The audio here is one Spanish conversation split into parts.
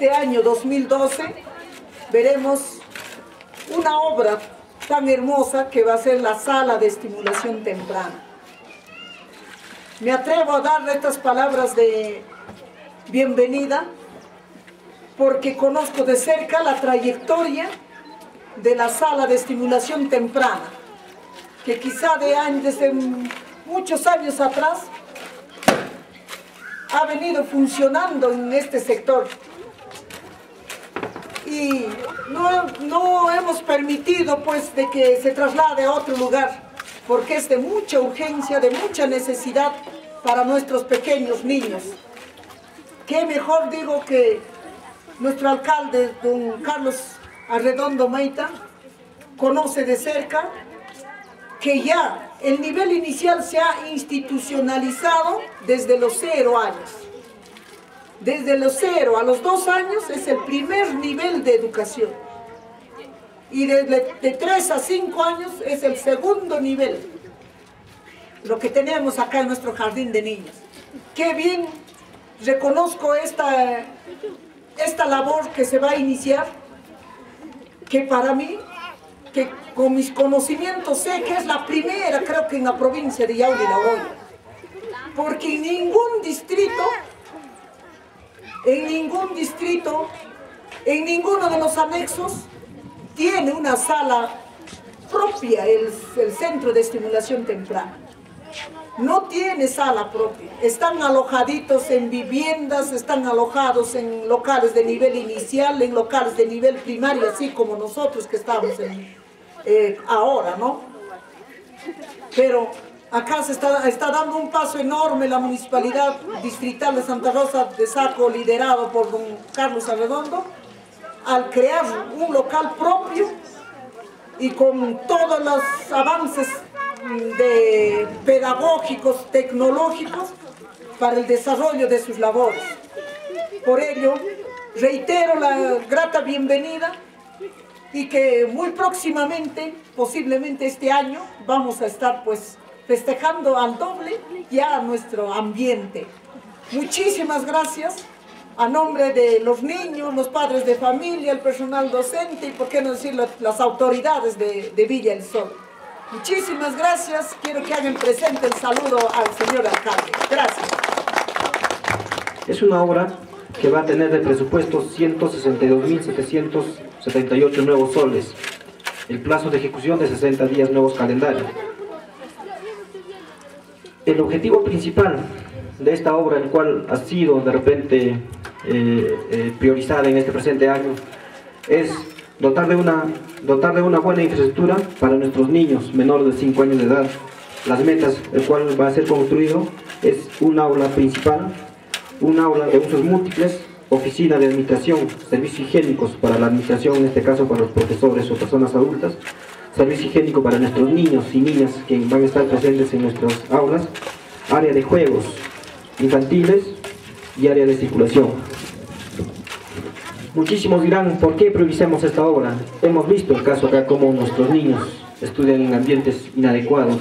este año 2012 veremos una obra tan hermosa que va a ser la sala de estimulación temprana. Me atrevo a dar estas palabras de bienvenida porque conozco de cerca la trayectoria de la sala de estimulación temprana, que quizá desde muchos años atrás ha venido funcionando en este sector y no hemos permitido pues de que se traslade a otro lugar, porque es de mucha urgencia, de mucha necesidad para nuestros pequeños niños. Qué mejor, digo, que nuestro alcalde, don Carlos Arredondo Maita, conoce de cerca que ya el nivel inicial se ha institucionalizado desde los 0 años. Desde los 0 a los 2 años es el primer nivel de educación. Y de 3 a 5 años es el segundo nivel. Lo que tenemos acá en nuestro jardín de niños. Qué bien reconozco esta labor que se va a iniciar, que para mí, que con mis conocimientos sé que es la primera, creo que en la provincia de Yauli la Olla, porque en ningún distrito, en ninguno de los anexos tiene una sala propia el centro de estimulación temprana. No tiene sala propia, están alojaditos en viviendas, están alojados en locales de nivel inicial, en locales de nivel primario, así como nosotros que estamos ahora, ¿no? Pero acá se está dando un paso enorme la Municipalidad Distrital de Santa Rosa de Saco, liderado por don Carlos Arredondo, al crear un local propio y con todos los avances pedagógicos, tecnológicos, para el desarrollo de sus labores. Por ello, reitero la grata bienvenida y que muy próximamente, posiblemente este año, vamos a estar pues festejando al doble ya nuestro ambiente. Muchísimas gracias a nombre de los niños, los padres de familia, el personal docente y por qué no decir las autoridades de Villa El Sol. Muchísimas gracias. Quiero que hagan presente el saludo al señor alcalde. Gracias. Es una obra que va a tener de presupuesto 162.778 nuevos soles. El plazo de ejecución de 60 días nuevos calendarios. El objetivo principal de esta obra, el cual ha sido de repente priorizada en este presente año, es dotar de una buena infraestructura para nuestros niños menores de 5 años de edad. Las metas, el cual va a ser construido, es un aula principal, un aula de usos múltiples, oficina de administración, servicios higiénicos para la administración, en este caso para los profesores o personas adultas, servicio higiénico para nuestros niños y niñas que van a estar presentes en nuestras aulas, área de juegos infantiles y área de circulación. Muchísimos dirán, ¿por qué priorizamos esta obra? Hemos visto el caso acá como nuestros niños estudian en ambientes inadecuados.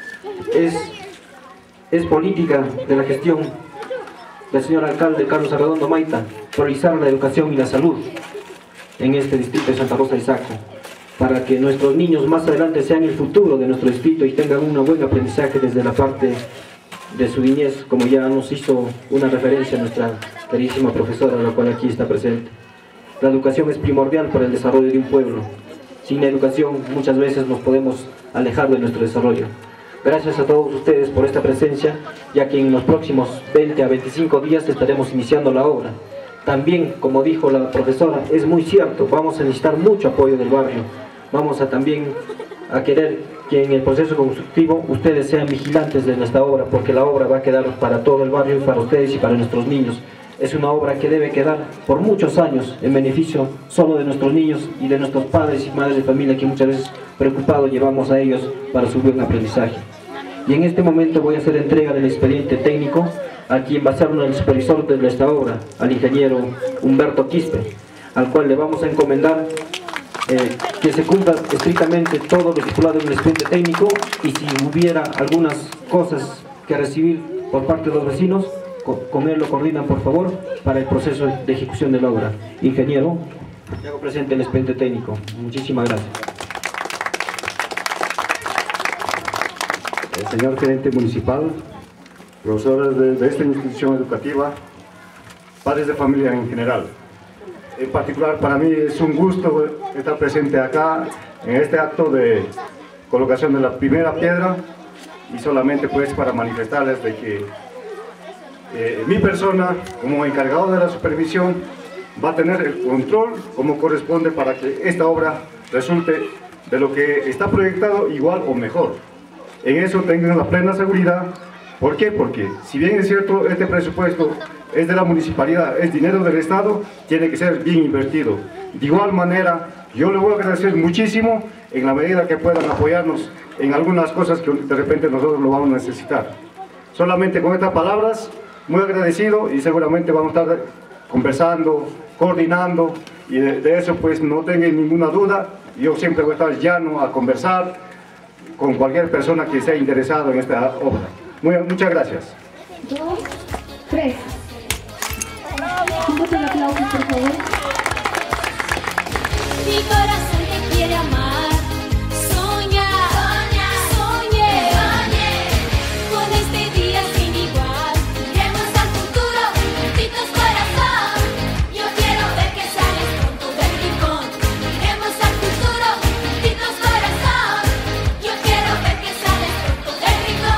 Es política de la gestión del señor alcalde Carlos Arredondo Maita priorizar la educación y la salud en este distrito de Santa Rosa de Saco, para que nuestros niños más adelante sean el futuro de nuestro distrito y tengan un buen aprendizaje desde la parte de su niñez, como ya nos hizo una referencia nuestra queridísima profesora, la cual aquí está presente. La educación es primordial para el desarrollo de un pueblo. Sin la educación muchas veces nos podemos alejar de nuestro desarrollo. Gracias a todos ustedes por esta presencia, ya que en los próximos 20 a 25 días estaremos iniciando la obra. También, como dijo la profesora, es muy cierto, vamos a necesitar mucho apoyo del barrio. Vamos a también a querer que en el proceso constructivo ustedes sean vigilantes de nuestra obra, porque la obra va a quedar para todo el barrio, para ustedes y para nuestros niños. Es una obra que debe quedar por muchos años en beneficio solo de nuestros niños y de nuestros padres y madres de familia que muchas veces preocupados llevamos a ellos para su buen aprendizaje. Y en este momento voy a hacer entrega del expediente técnico a quien va a ser el supervisor de nuestra obra, al ingeniero Humberto Quispe, al cual le vamos a encomendar que se cumpla estrictamente todo lo estipulado en el expediente técnico, y si hubiera algunas cosas que recibir por parte de los vecinos, con él lo coordinan, por favor, para el proceso de ejecución de la obra. Ingeniero, le hago presente el expediente técnico. Muchísimas gracias. Señor gerente municipal, profesores de esta institución educativa, padres de familia en general. En particular, para mí es un gusto estar presente acá en este acto de colocación de la primera piedra, y solamente pues para manifestarles de que mi persona, como encargado de la supervisión, va a tener el control como corresponde para que esta obra resulte de lo que está proyectado igual o mejor. En eso tengan la plena seguridad. ¿Por qué? Porque si bien es cierto, este presupuesto es de la municipalidad, es dinero del Estado, tiene que ser bien invertido. De igual manera, yo le voy a agradecer muchísimo en la medida que puedan apoyarnos en algunas cosas que de repente nosotros lo vamos a necesitar. Solamente con estas palabras, muy agradecido, y seguramente vamos a estar conversando, coordinando, y de eso pues no tengan ninguna duda. Yo siempre voy a estar llano a conversar con cualquier persona que esté interesado en esta obra. Muchas gracias. 2, 3. Un voto de aplauso, por favor. Mi corazón te quiere amar, soñar, soñé, con este día sin igual. Iremos al futuro, juntitos corazón. Yo quiero ver que sales pronto del rincón. Iremos al futuro, juntitos corazón. Yo quiero ver que sales pronto del rincón.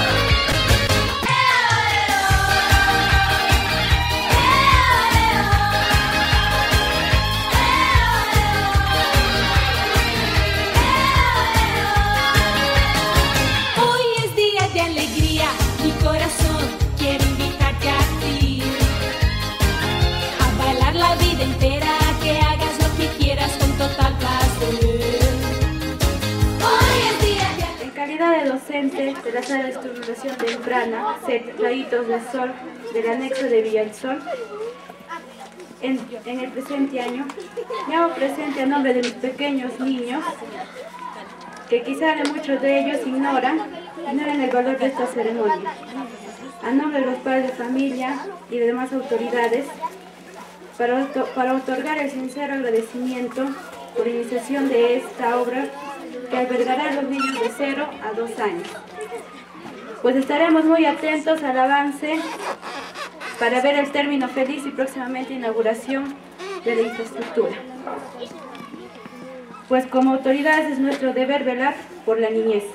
De la sala de estimulación temprana, set Rayitos de Sol, del anexo de Villa El Sol, en el presente año, me hago presente a nombre de mis pequeños niños, que quizá muchos de ellos ignoran el valor de esta ceremonia. A nombre de los padres de familia y de demás autoridades, para otorgar el sincero agradecimiento por iniciación de esta obra que albergará a los niños de 0 a 2 años. Pues estaremos muy atentos al avance para ver el término feliz y próximamente inauguración de la infraestructura. Pues como autoridades es nuestro deber velar por la niñez.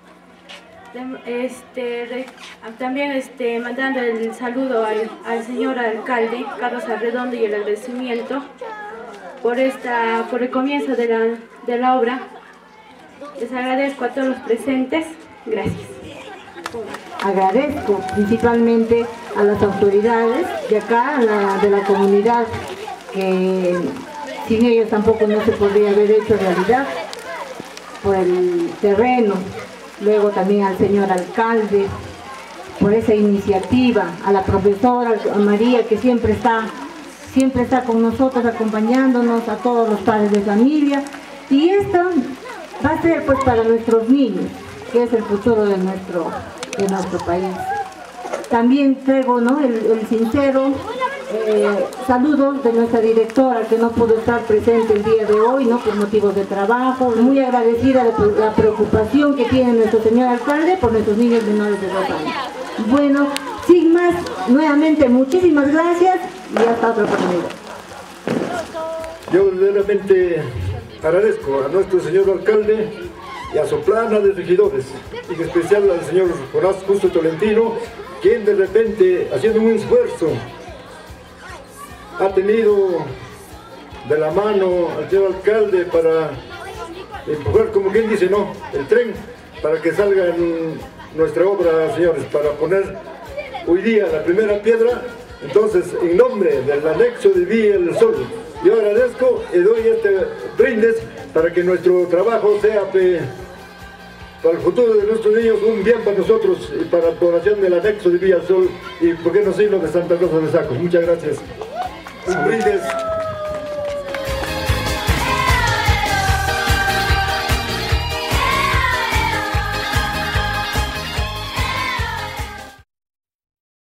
También mandando el saludo al señor alcalde Carlos Arredondo y el agradecimiento por el comienzo de la obra. Les agradezco a todos los presentes. Gracias. Agradezco principalmente a las autoridades de acá, de la comunidad, que sin ellos tampoco no se podría haber hecho realidad, por el terreno. Luego también al señor alcalde por esa iniciativa, a la profesora, a María, que siempre está con nosotros acompañándonos, a todos los padres de familia. Y esto va a ser pues para nuestros niños, que es el futuro de nuestro país. También traigo el sincero saludos de nuestra directora, que no pudo estar presente el día de hoy, por motivos de trabajo. Muy agradecida de la preocupación que tiene nuestro señor alcalde por nuestros niños menores de 2 años. Bueno, sin más, nuevamente muchísimas gracias y hasta otra oportunidad. Yo verdaderamente agradezco a nuestro señor alcalde y a su plana de regidores, y en especial al señor Jonás Justo Tolentino, quien de repente, haciendo un esfuerzo, ha tenido de la mano al señor alcalde para empujar, como quien dice, el tren, para que salga en nuestra obra, señores, para poner hoy día la primera piedra. Entonces, en nombre del anexo de Villa El Sol, yo agradezco y doy este brindis para que nuestro trabajo sea para el futuro de nuestros niños un bien para nosotros y para la población del anexo de Villa El Sol y, por qué no decirlo, de Santa Rosa de Saco. Muchas gracias. Un brindis.